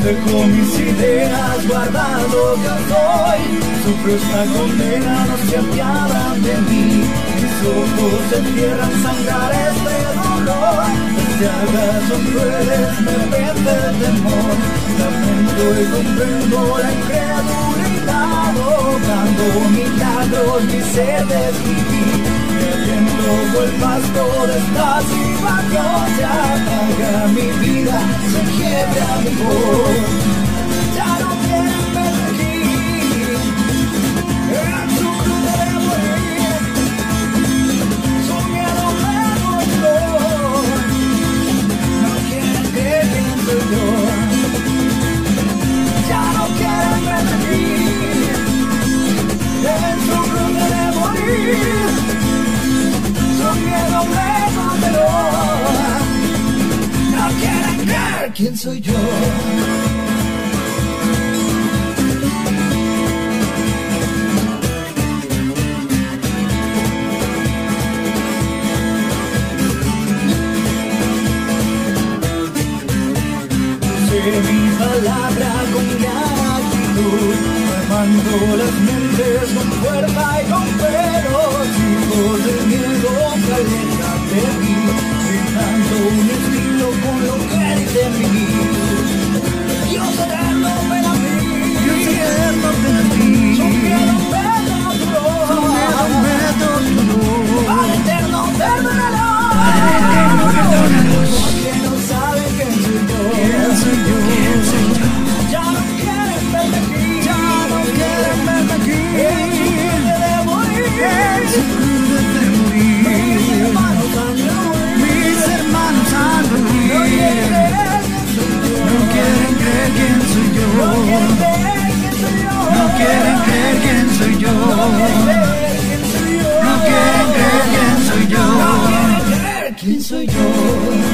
Dejo mis ideas guardadas lo que soy. Sufro esta condena, no se apiadan de mí. Mis ojos se cierran, sangrar este dolor. Desde hagas son crueles, me vence el temor. Lamento y comprendo la incredulidad, ahogando milagros, mi sed de vivir. El viento fue el pasto de esta situación. Se apaga mi vida, se quiebra mi voz. Ya no quieren verme aquí, en su cruz de morir. Su miedo me voló. No quieren creer quién soy yo. Ya no quieren verme aquí, en su cruz de morir. Su miedo me condenó. No quieren creer quién soy yo. Mi palabra con gratitud, armando las mentes con fuerza y con pelos. Hijos del miedo se alejan de mí, dejando un estilo con lo que dice mi. Yo seré el ven a mí, yo seré el ven a mí. Su miedo me torturó, su miedo me torturó. Al eterno perdónalo, porque no saben quién soy yo. ¿Quién soy yo? ¿Quién soy yo? Ya no quieren verme aquí, ya no quieren verme aquí. En su cruz de morir, mis hermanos han de morir. No quieren creer quién soy yo. No quieren creer quién soy yo. No quieren creer quién soy yo. No quieren creer quién soy yo.